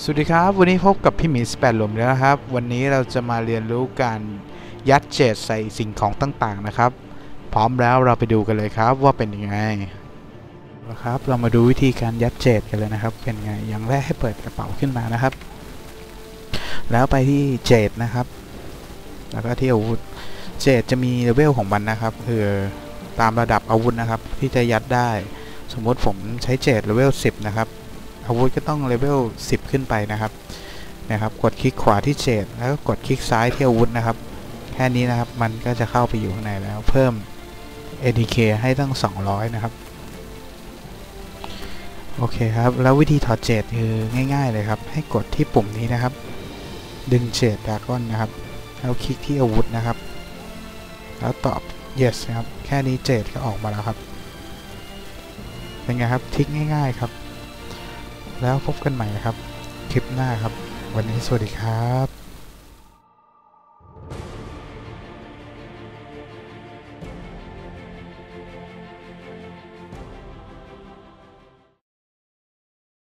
สวัสดีครับวันนี้พบกับพี่หมี8หลุมแล้วนะครับวันนี้เราจะมาเรียนรู้การยัดเจดใส่สิ่งของต่างๆนะครับพร้อมแล้วเราไปดูกันเลยครับว่าเป็นยังไงนะครับเรามาดูวิธีการยัดเจดกันเลยนะครับเป็นไงอย่างแรกให้เปิดกระเป๋าขึ้นมานะครับแล้วไปที่เจดนะครับแล้วก็ที่อาวุธเจดจะมีเลเวลของมันนะครับคือตามระดับอาวุธนะครับที่จะยัดได้สมมติผมใช้เจดเลเวล10นะครับอาวุธก็ต้องเลเวล10ขึ้นไปนะครับกดคลิกขวาที่เจดแล้วก็กดคลิกซ้ายที่อาวุธนะครับแค่นี้นะครับมันก็จะเข้าไปอยู่ข้างในแล้วเพิ่ม ADK ให้ตั้ง200นะครับโอเคครับแล้ววิธีถอดเจดคือง่ายๆเลยครับให้กดที่ปุ่มนี้นะครับดึงเจดดราก้อนนะครับแล้วคลิกที่อาวุธนะครับแล้วตอบ yes นะครับแค่นี้เจดก็ออกมาแล้วครับเป็นไงครับทริคง่ายๆครับแล้วพบกันใหม่ครับคลิปหน้าครับวันนี้สวัสดีครับ